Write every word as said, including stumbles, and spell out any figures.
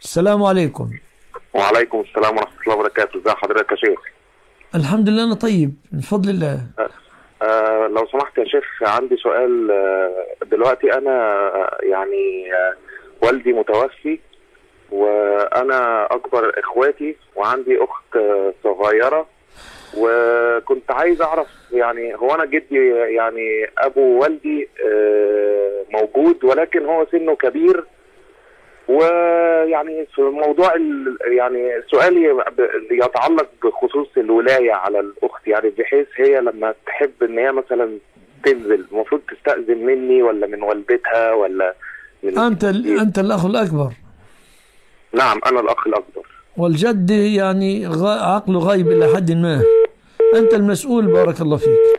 السلام عليكم. وعليكم السلام ورحمة الله وبركاته. ازي حضرتك يا شيخ؟ الحمد لله أنا طيب من فضل الله. أه آه، لو سمحت يا شيخ، عندي سؤال. آه دلوقتي أنا آه، يعني آه والدي متوفي، وأنا أكبر إخواتي، وعندي أخت آه صغيرة، وكنت عايز أعرف يعني هو أنا جدي يعني أبو والدي آه موجود، ولكن هو سنه كبير. ويعني في موضوع ال... يعني سؤالي يتعلق بخصوص الولاية على الأخت، يعني بحيث هي لما تحب إن هي مثلا تنزل المفروض تستأذن مني ولا من والدتها ولا من أنت ال... إيه؟ أنت الأخ الأكبر، نعم أنا الأخ الأكبر. والجد يعني غ... عقله غايب إلى حد ما. أنت المسؤول، بارك الله فيك.